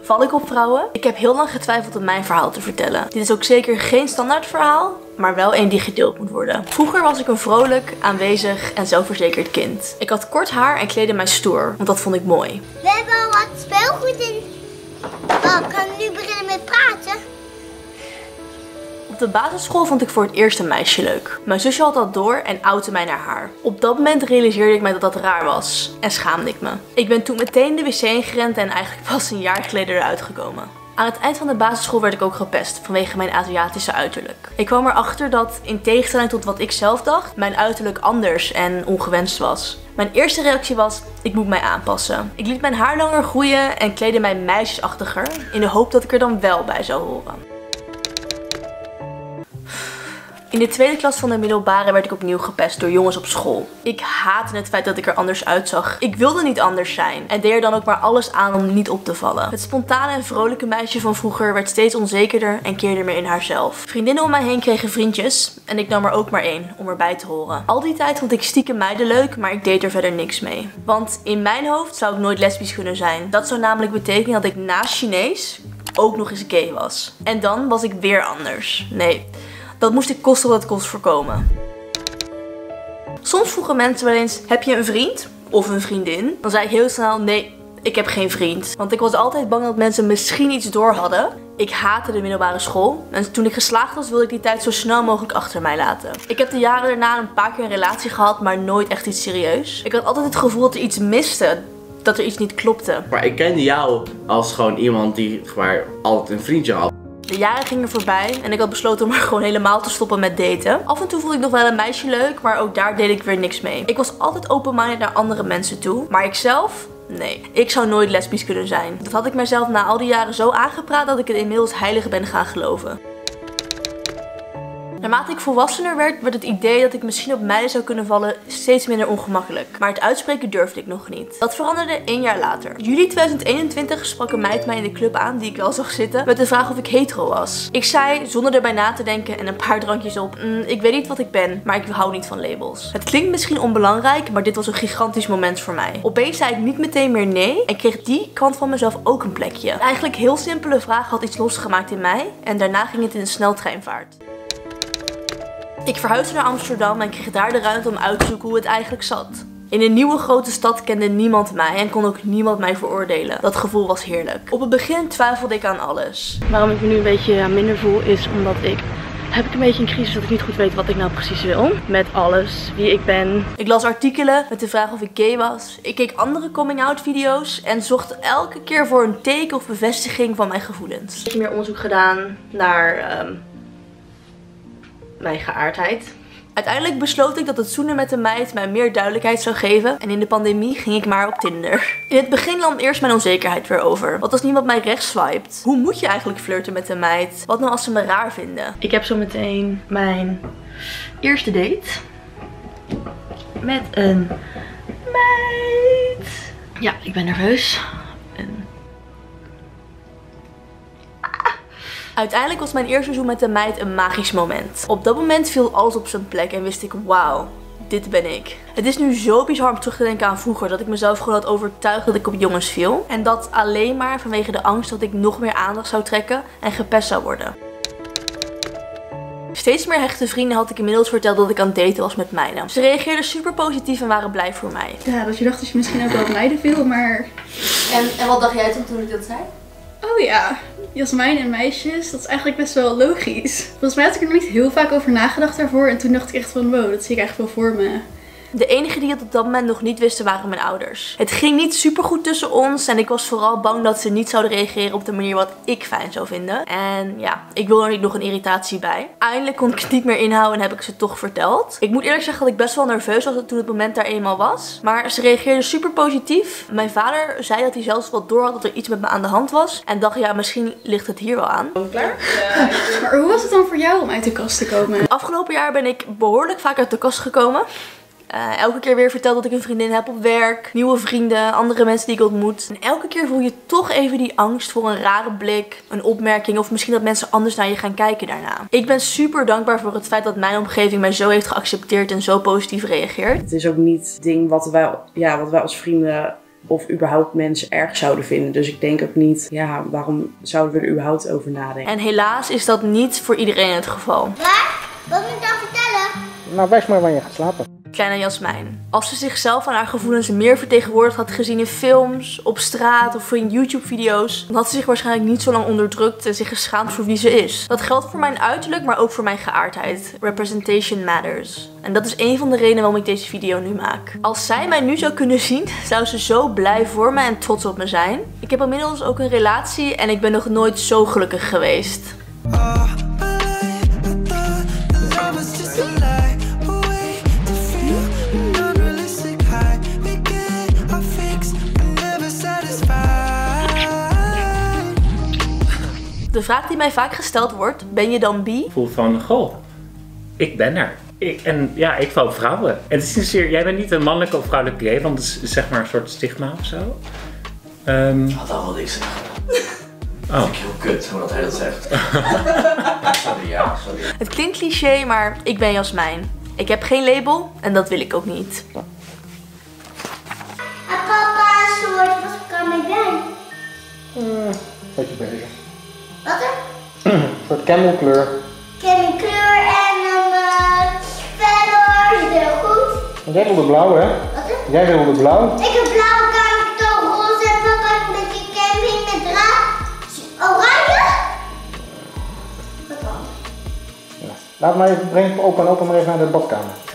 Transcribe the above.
Val ik op vrouwen? Ik heb heel lang getwijfeld om mijn verhaal te vertellen. Dit is ook zeker geen standaard verhaal, maar wel één die gedeeld moet worden. Vroeger was ik een vrolijk, aanwezig en zelfverzekerd kind. Ik had kort haar en kleedde mij stoer, want dat vond ik mooi. We hebben al wat speelgoed in. Oh, kan ik nu beginnen met praten? Op de basisschool vond ik voor het eerst een meisje leuk. Mijn zusje had dat door en outte mij naar haar. Op dat moment realiseerde ik mij dat dat raar was en schaamde ik me. Ik ben toen meteen de wc ingerend en eigenlijk pas een jaar geleden eruit gekomen. Aan het eind van de basisschool werd ik ook gepest vanwege mijn Aziatische uiterlijk. Ik kwam erachter dat, in tegenstelling tot wat ik zelf dacht, mijn uiterlijk anders en ongewenst was. Mijn eerste reactie was, ik moet mij aanpassen. Ik liet mijn haar langer groeien en kleedde mij meisjesachtiger in de hoop dat ik er dan wel bij zou horen. In de tweede klas van de middelbare werd ik opnieuw gepest door jongens op school. Ik haatte het feit dat ik er anders uitzag. Ik wilde niet anders zijn en deed er dan ook maar alles aan om niet op te vallen. Het spontane en vrolijke meisje van vroeger werd steeds onzekerder en keerde meer in haarzelf. Vriendinnen om mij heen kregen vriendjes en ik nam er ook maar één om erbij te horen. Al die tijd vond ik stiekem meiden leuk, maar ik deed er verder niks mee. Want in mijn hoofd zou ik nooit lesbisch kunnen zijn. Dat zou namelijk betekenen dat ik naast Chinees ook nog eens gay was. En dan was ik weer anders. Nee. Dat moest ik kosten wat het kost voorkomen. Soms vroegen mensen wel eens, heb je een vriend? Of een vriendin? Dan zei ik heel snel, nee, ik heb geen vriend. Want ik was altijd bang dat mensen misschien iets door hadden. Ik haatte de middelbare school. En toen ik geslaagd was, wilde ik die tijd zo snel mogelijk achter mij laten. Ik heb de jaren daarna een paar keer een relatie gehad, maar nooit echt iets serieus. Ik had altijd het gevoel dat er iets miste. Dat er iets niet klopte. Maar ik kende jou als gewoon iemand die altijd een vriendje had. De jaren gingen voorbij en ik had besloten om er gewoon helemaal te stoppen met daten. Af en toe vond ik nog wel een meisje leuk, maar ook daar deed ik weer niks mee. Ik was altijd open-minded naar andere mensen toe, maar ikzelf? Nee, ik zou nooit lesbisch kunnen zijn. Dat had ik mezelf na al die jaren zo aangepraat dat ik het inmiddels heilig ben gaan geloven. Naarmate ik volwassener werd, werd het idee dat ik misschien op meiden zou kunnen vallen steeds minder ongemakkelijk. Maar het uitspreken durfde ik nog niet. Dat veranderde 1 jaar later. Juli 2021 sprak een meid mij in de club aan die ik wel zag zitten met de vraag of ik hetero was. Ik zei, zonder erbij na te denken en een paar drankjes op, ik weet niet wat ik ben, maar ik hou niet van labels. Het klinkt misschien onbelangrijk, maar dit was een gigantisch moment voor mij. Opeens zei ik niet meteen meer nee en kreeg die kant van mezelf ook een plekje. Een eigenlijk heel simpele vraag had iets losgemaakt in mij en daarna ging het in een sneltreinvaart. Ik verhuisde naar Amsterdam en kreeg daar de ruimte om uit te zoeken hoe het eigenlijk zat. In een nieuwe grote stad kende niemand mij en kon ook niemand mij veroordelen. Dat gevoel was heerlijk. Op het begin twijfelde ik aan alles. Waarom ik me nu een beetje minder voel is omdat heb ik een beetje een crisis dat ik niet goed weet wat ik nou precies wil. Met alles, wie ik ben. Ik las artikelen met de vraag of ik gay was. Ik keek andere coming-out video's en zocht elke keer voor een teken of bevestiging van mijn gevoelens. Ik heb meer onderzoek gedaan naar mijn geaardheid. Uiteindelijk besloot ik dat het zoenen met een meid mij meer duidelijkheid zou geven. En in de pandemie ging ik maar op Tinder. In het begin nam eerst mijn onzekerheid weer over. Wat als niemand mij rechts swipet? Hoe moet je eigenlijk flirten met een meid? Wat nou als ze me raar vinden? Ik heb zo meteen mijn eerste date. Met een meid. Ja, ik ben nerveus. Uiteindelijk was mijn eerste zoen met een meid een magisch moment. Op dat moment viel alles op zijn plek en wist ik, wauw, dit ben ik. Het is nu zo bizar om terug te denken aan vroeger dat ik mezelf gewoon had overtuigd dat ik op jongens viel. En dat alleen maar vanwege de angst dat ik nog meer aandacht zou trekken en gepest zou worden. Steeds meer hechte vrienden had ik inmiddels verteld dat ik aan het daten was met meiden. Ze reageerden super positief en waren blij voor mij. Ja, dat je dacht dat je misschien ook wel op meiden viel, maar... En wat dacht jij toen ik dat zei? Oh ja, Jasmijn en meisjes, dat is eigenlijk best wel logisch. Volgens mij had ik er nog niet heel vaak over nagedacht daarvoor en toen dacht ik echt van wow, dat zie ik eigenlijk wel voor me. De enige die het op dat moment nog niet wisten waren mijn ouders. Het ging niet super goed tussen ons en ik was vooral bang dat ze niet zouden reageren op de manier wat ik fijn zou vinden. En ja, ik wil er niet nog een irritatie bij. Eindelijk kon ik het niet meer inhouden en heb ik ze toch verteld. Ik moet eerlijk zeggen dat ik best wel nerveus was toen het moment daar eenmaal was. Maar ze reageerden super positief. Mijn vader zei dat hij zelfs wel door had dat er iets met me aan de hand was. En dacht ja, misschien ligt het hier wel aan. Klaar? Ja. Maar hoe was het dan voor jou om uit de kast te komen? Afgelopen jaar ben ik behoorlijk vaak uit de kast gekomen. Elke keer weer verteld dat ik een vriendin heb op werk, nieuwe vrienden, andere mensen die ik ontmoet. En elke keer voel je toch even die angst voor een rare blik, een opmerking of misschien dat mensen anders naar je gaan kijken daarna. Ik ben super dankbaar voor het feit dat mijn omgeving mij zo heeft geaccepteerd en zo positief reageert. Het is ook niet het ding wat wij als vrienden of überhaupt mensen erg zouden vinden. Dus ik denk ook niet, ja, waarom zouden we er überhaupt over nadenken? En helaas is dat niet voor iedereen het geval. Waar? Wat moet ik dan vertellen? Nou, wijs maar waar je gaat slapen. Kleine Jasmijn. Als ze zichzelf en haar gevoelens meer vertegenwoordigd had gezien in films, op straat of in YouTube-video's, dan had ze zich waarschijnlijk niet zo lang onderdrukt en zich geschaamd voor wie ze is. Dat geldt voor mijn uiterlijk, maar ook voor mijn geaardheid. Representation matters. En dat is een van de redenen waarom ik deze video nu maak. Als zij mij nu zou kunnen zien, zou ze zo blij voor me en trots op me zijn. Ik heb inmiddels ook een relatie en ik ben nog nooit zo gelukkig geweest. De vraag die mij vaak gesteld wordt, ben je dan bi? Ik voel van, goh, ik ben er. Ik val op vrouwen. En het is niet zozeer, jij bent niet een mannelijke of vrouwelijke gay, want het is zeg maar een soort stigma of zo. Ik had al wel niks zeggen. Oh. Dat vind ik heel kut hoe dat hij dat zegt. Sorry. Het klinkt cliché, maar ik ben Jasmijn. Ik heb geen label en dat wil ik ook niet. Papa, een soort, wat kan ik doen? Beetje bezig. Wat er? Een soort camelkleur. Ik heb een kleur en een verder is heel goed. Jij wilde blauw, hè? Wat er? Jij wilde blauw. Ik heb blauwe kamerton, roze en papa een beetje camping met draad. Oranje? Wat dan? Ja. Laat maar even, breng opa en opa maar even naar de badkamer.